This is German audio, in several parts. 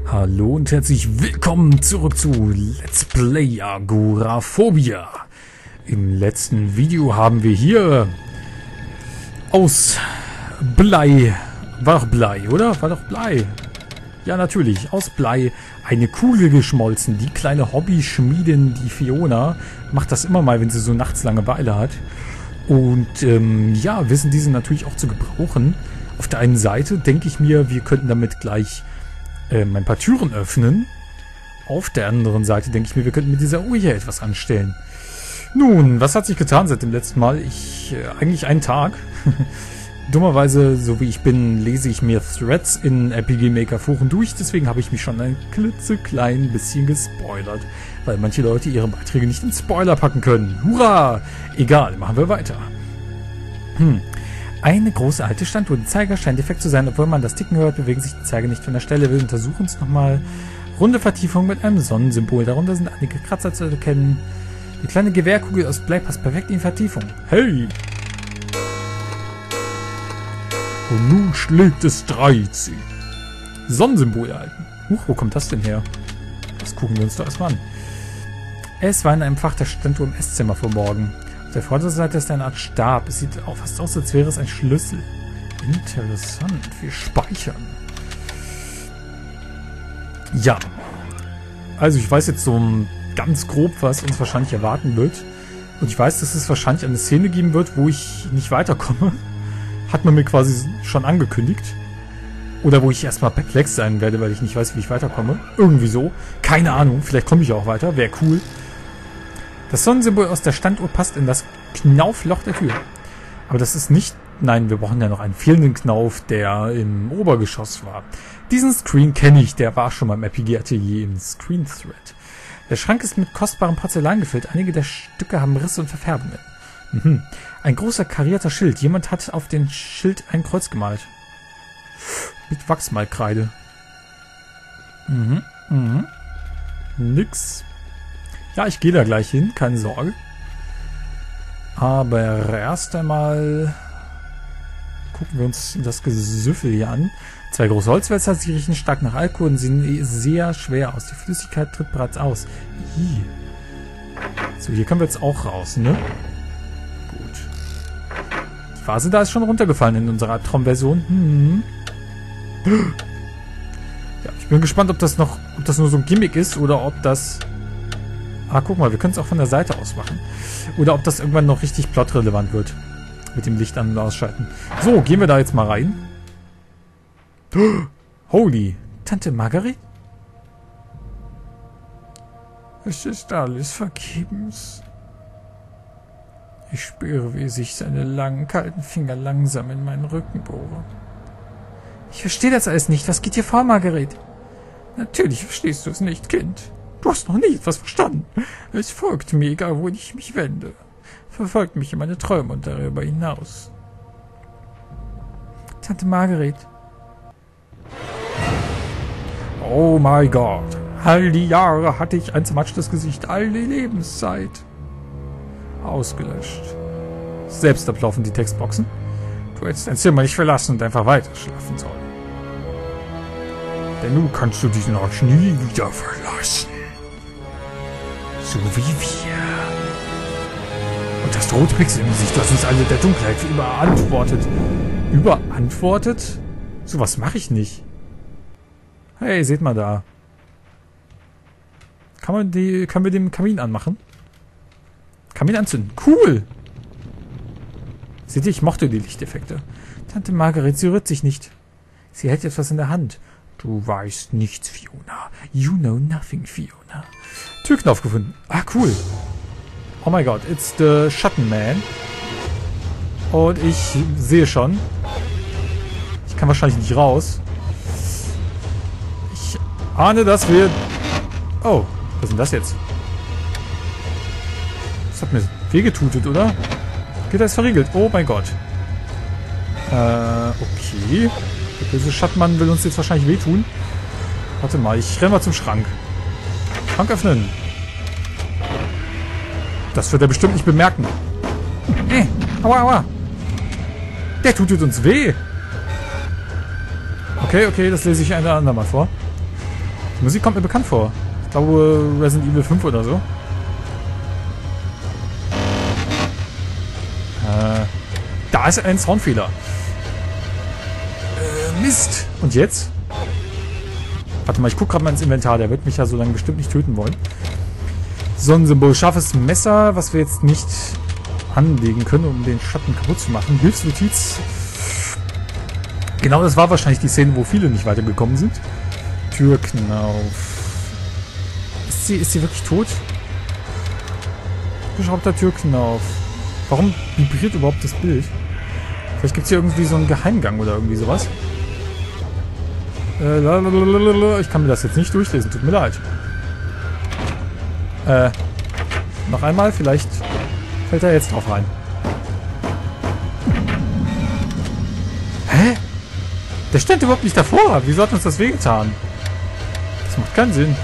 Hallo und herzlich willkommen zurück zu Let's Play Agoraphobia. Im letzten Video haben wir hier aus Blei, war doch Blei, oder? War doch Blei. Ja, natürlich, aus Blei eine Kugel geschmolzen. Die kleine Hobby-Schmiedin, die Fiona, macht das immer mal, wenn sie so nachts Langeweile hat. Und ja, wissen diese natürlich auch zu gebrauchen. Auf der einen Seite denke ich mir, wir könnten damit gleich ein paar Türen öffnen. Auf der anderen Seite denke ich mir, wir könnten mit dieser Uhr hier etwas anstellen. Nun, was hat sich getan seit dem letzten Mal? Eigentlich einen Tag. Dummerweise, so wie ich bin, lese ich mir Threads in RPG Maker Foren durch. Deswegen habe ich mich schon ein klitzeklein bisschen gespoilert. Weil manche Leute ihre Beiträge nicht in Spoiler packen können. Hurra! Egal, machen wir weiter. Eine große alte Standuhr. Der Zeiger scheint defekt zu sein. Obwohl man das Ticken hört, bewegen sich die Zeiger nicht von der Stelle. Wir untersuchen es nochmal. Runde Vertiefung mit einem Sonnensymbol. Darunter sind einige Kratzer zu erkennen. Die kleine Gewehrkugel aus Blei passt perfekt in die Vertiefung. Hey! Und nun schlägt es 13. Sonnensymbol erhalten. Wo kommt das denn her? Das gucken wir uns doch erstmal an. Es war in einem Fach der Standuhr im Esszimmer verborgen. Auf der Vorderseite ist eine Art Stab. Es sieht auch fast aus, als wäre es ein Schlüssel. Interessant. Wir speichern. Ja. Also ich weiß jetzt so ganz grob, was uns wahrscheinlich erwarten wird. Und ich weiß, dass es wahrscheinlich eine Szene geben wird, wo ich nicht weiterkomme. Hat man mir quasi schon angekündigt. Oder wo ich erstmal perplex sein werde, weil ich nicht weiß, wie ich weiterkomme. Irgendwie so. Keine Ahnung. Vielleicht komme ich auch weiter. Wäre cool. Das Sonnensymbol aus der Standuhr passt in das Knaufloch der Tür. Aber das ist nicht... Nein, wir brauchen ja noch einen fehlenden Knauf, der im Obergeschoss war. Diesen Screen kenne ich. Der war schon beim RPG-Atelier im Screen-Thread. Der Schrank ist mit kostbarem Porzellan gefüllt. Einige der Stücke haben Risse und Verfärbungen. Ein großer karierter Schild. Jemand hat auf den Schild ein Kreuz gemalt. Mit Wachsmalkreide. Nix. Ja, ich gehe da gleich hin, keine Sorge. Aber erst einmal gucken wir uns das Gesüffel hier an. 2 große Holzwälzer, sie riechen stark nach Alkohol und sehen sehr schwer aus. Die Flüssigkeit tritt bereits aus. Ih. So, hier können wir jetzt auch raus, ne? Gut. Die Phase da ist schon runtergefallen in unserer Albtraumversion. Ja, ich bin gespannt, ob das nur so ein Gimmick ist oder ob das... Ah, guck mal, wir können es auch von der Seite aus machen. Oder ob das irgendwann noch richtig plotrelevant wird. Mit dem Licht an- und ausschalten. So, gehen wir da jetzt mal rein. Holy. Tante Margaret? Es ist alles vergebens. Ich spüre, wie sich seine langen, kalten Finger langsam in meinen Rücken bohren. Ich verstehe das alles nicht. Was geht hier vor, Margaret? Natürlich verstehst du es nicht, Kind. Du hast noch nie etwas verstanden. Es folgt mir, egal wo ich mich wende. Verfolgt mich in meine Träume und darüber hinaus. Tante Margaret. Oh mein Gott. All die Jahre hatte ich ein zermatschtes Gesicht. All die Lebenszeit. Ausgelöscht. Selbst ablaufen die Textboxen. Du hättest dein Zimmer nicht verlassen und einfach weiter schlafen sollen. Denn nun kannst du diesen Ort nie wieder verlassen. So wie wir. Und das rote Pixel im Gesicht, das uns alle der Dunkelheit überantwortet. Überantwortet? So was mache ich nicht. Hey, seht mal da. Können wir den Kamin anmachen? Kamin anzünden. Cool! Seht ihr, ich mochte die Lichteffekte. Tante Margaret, sie rührt sich nicht. Sie hält etwas in der Hand. Du weißt nichts, Fiona. You know nothing, Fiona. Türknopf gefunden. Ah, cool. Oh mein Gott, it's the Schattenman. Und ich sehe schon. Ich kann wahrscheinlich nicht raus. Ich ahne, dass wir... Oh, was ist denn das jetzt? Das hat mir wehgetutet, oder? Geht das verriegelt? Oh mein Gott. Okay. Der böse Schattenmann will uns jetzt wahrscheinlich wehtun. Warte mal, ich renne mal zum Schrank. Schrank öffnen. Das wird er bestimmt nicht bemerken. Aua, aua. Der tut uns weh. Okay, das lese ich ein andermal vor. Die Musik kommt mir bekannt vor. Ich glaube Resident Evil 5 oder so. Da ist ein Soundfehler. Mist. Und jetzt? Warte mal, ich gucke gerade mal ins Inventar. Der wird mich ja so lange bestimmt nicht töten wollen. Sonnensymbol. Scharfes Messer, was wir jetzt nicht anlegen können, um den Schatten kaputt zu machen. Hilfsnotiz. Genau, das war wahrscheinlich die Szene, wo viele nicht weitergekommen sind. Türknauf. Ist sie wirklich tot? Geschraubter Türknauf. Warum vibriert überhaupt das Bild? Vielleicht gibt es hier irgendwie so einen Geheimgang oder irgendwie sowas. Ich kann mir das jetzt nicht durchlesen, tut mir leid. Noch einmal, vielleicht fällt er jetzt drauf rein. Hä? Der stand überhaupt nicht davor. Wieso hat uns das wehgetan? Das macht keinen Sinn.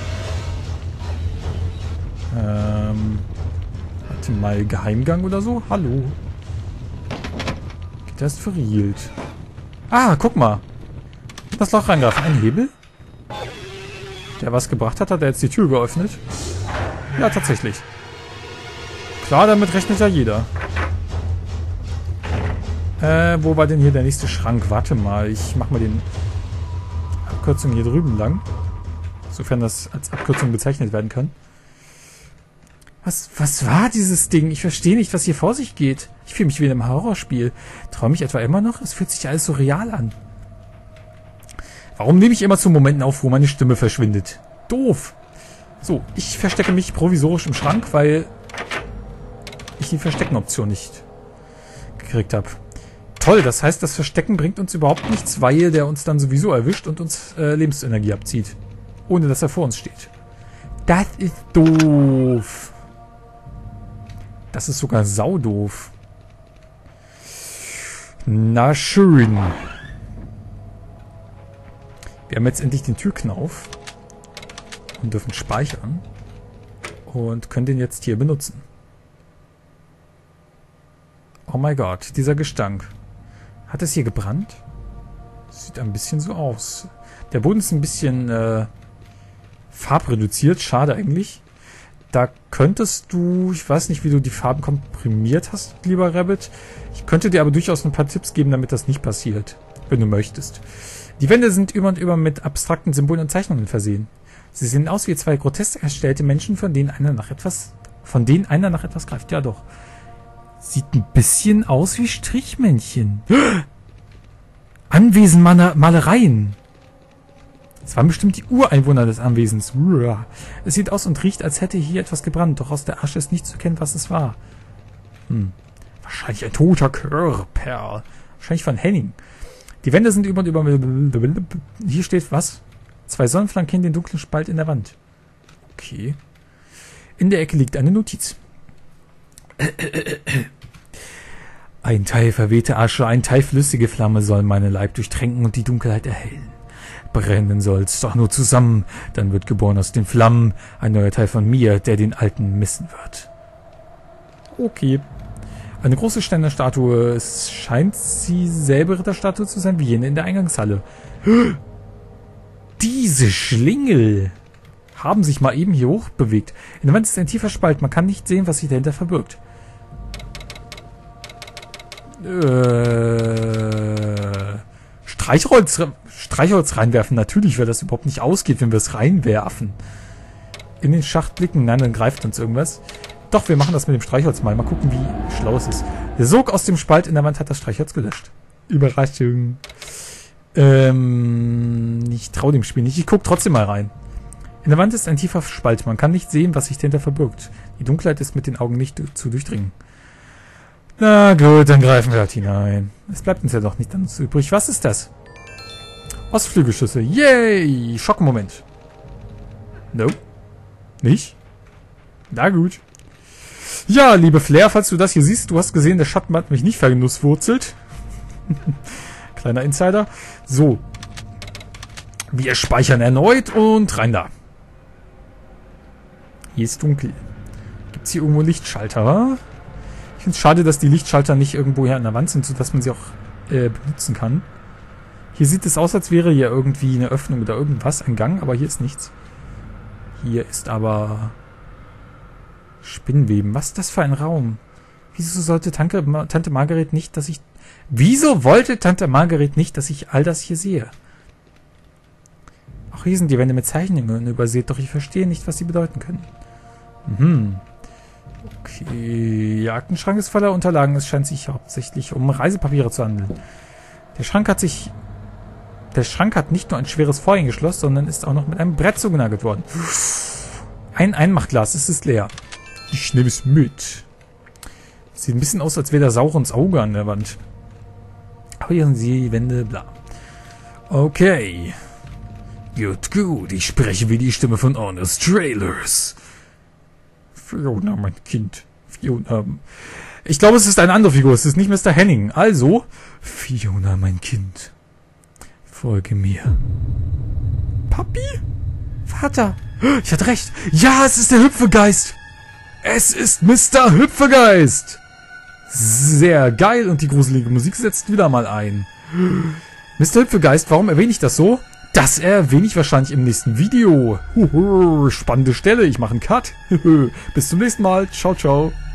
Warte mal, Geheimgang oder so? Hallo. Der ist verriegelt. Ah, guck mal. Das Loch reingreifen. Ein Hebel? Der was gebracht hat, hat er jetzt die Tür geöffnet? Ja, tatsächlich. Klar, damit rechnet ja jeder. Wo war denn hier der nächste Schrank? Warte mal, ich mach mal den Abkürzung hier drüben lang. Sofern das als Abkürzung bezeichnet werden kann. Was war dieses Ding? Ich verstehe nicht, was hier vor sich geht. Ich fühle mich wie in einem Horrorspiel. Träume ich etwa immer noch? Es fühlt sich alles so real an. Warum nehme ich immer zu Momenten auf, wo meine Stimme verschwindet? Doof. So, ich verstecke mich provisorisch im Schrank, weil ich die Verstecken-Option nicht gekriegt habe. Toll, das heißt, das Verstecken bringt uns überhaupt nichts, weil der uns dann sowieso erwischt und uns Lebensenergie abzieht. Ohne, dass er vor uns steht. Das ist doof. Das ist sogar saudoof. Na schön. Wir haben jetzt endlich den Türknauf. Und dürfen speichern. Und können den jetzt hier benutzen. Oh mein Gott, dieser Gestank. Hat es hier gebrannt? Sieht ein bisschen so aus. Der Boden ist ein bisschen farbreduziert. Schade eigentlich. Da könntest du, ich weiß nicht, wie du die Farben komprimiert hast, lieber Rabbit. Ich könnte dir aber durchaus ein paar Tipps geben, damit das nicht passiert, wenn du möchtest. Die Wände sind über und über mit abstrakten Symbolen und Zeichnungen versehen. Sie sehen aus wie zwei grotesk erstellte Menschen, von denen einer nach etwas greift. Ja doch. Sieht ein bisschen aus wie Strichmännchen. Anwesen Malereien. Das waren bestimmt die Ureinwohner des Anwesens. Es sieht aus und riecht, als hätte hier etwas gebrannt, doch aus der Asche ist nicht zu erkennen, was es war. Wahrscheinlich ein toter Körper. Wahrscheinlich von Henning. Die Wände sind über und über... Hier steht was? 2 Sonnen flankieren den dunklen Spalt in der Wand. Okay. In der Ecke liegt eine Notiz. Ein Teil verwehte Asche, ein Teil flüssige Flamme soll meinen Leib durchtränken und die Dunkelheit erhellen. Brennen soll's doch nur zusammen, dann wird geboren aus den Flammen ein neuer Teil von mir, der den Alten missen wird. Okay. Eine große Steinerstatue. Es scheint dieselbe Ritterstatue zu sein wie jene in der Eingangshalle. Diese Schlingel haben sich mal eben hier hoch bewegt. In der Wand ist ein tiefer Spalt. Man kann nicht sehen, was sich dahinter verbirgt. Streichholz reinwerfen. Natürlich, weil das überhaupt nicht ausgeht, wenn wir es reinwerfen. In den Schacht blicken. Nein, dann greift uns irgendwas. Doch, wir machen das mit dem Streichholz mal. Mal gucken, wie schlau es ist. Der Sog aus dem Spalt in der Wand hat das Streichholz gelöscht. Überraschung. Ich traue dem Spiel nicht. Ich gucke trotzdem mal rein. In der Wand ist ein tiefer Spalt. Man kann nicht sehen, was sich dahinter verbirgt. Die Dunkelheit ist mit den Augen nicht zu durchdringen. Na gut, dann greifen wir halt hinein. Es bleibt uns ja doch nicht anders übrig. Was ist das? Ostflügelschüsse. Yay! Schockmoment. Nope. Nicht? Na gut. Ja, liebe Flair, falls du das hier siehst, du hast gesehen, der Schatten hat mich nicht vergenusswurzelt. Kleiner Insider. So. Wir speichern erneut und rein da. Hier ist dunkel. Gibt es hier irgendwo Lichtschalter? Ich finde es schade, dass die Lichtschalter nicht irgendwo hier an der Wand sind, sodass man sie auch benutzen kann. Hier sieht es aus, als wäre hier irgendwie eine Öffnung oder irgendwas, ein Gang, aber hier ist nichts. Hier ist aber Spinnweben. Was ist das für ein Raum? Wieso sollte Tante Margaret nicht, dass ich... Wieso wollte Tante Margaret nicht, dass ich all das hier sehe? Auch hier sind die Wände mit Zeichnungen übersät, doch ich verstehe nicht, was sie bedeuten können. Okay, der Aktenschrank ist voller Unterlagen. Es scheint sich hauptsächlich um Reisepapiere zu handeln. Der Schrank hat nicht nur ein schweres Vorhängeschloss, sondern ist auch noch mit einem Brett zugenagelt worden. Ein Einmachglas, es ist leer. Ich nehme es mit. Sieht ein bisschen aus, als wäre da Saurons Auge an der Wand. Aber hier sind die Wände, bla. Okay. Gut. Ich spreche wie die Stimme von Honest Trailers. Fiona, mein Kind. Fiona. Ich glaube, es ist eine andere Figur. Es ist nicht Mr. Henning. Also, Fiona, mein Kind. Folge mir. Papi? Vater. Ich hatte recht. Ja, es ist der Hüpfegeist. Es ist Mr. Hüpfegeist. Sehr geil. Und die gruselige Musik setzt wieder mal ein. Mr. Hüpfegeist, warum erwähne ich das so? Das erwähne ich wahrscheinlich im nächsten Video. Spannende Stelle. Ich mache einen Cut. Bis zum nächsten Mal. Ciao, ciao.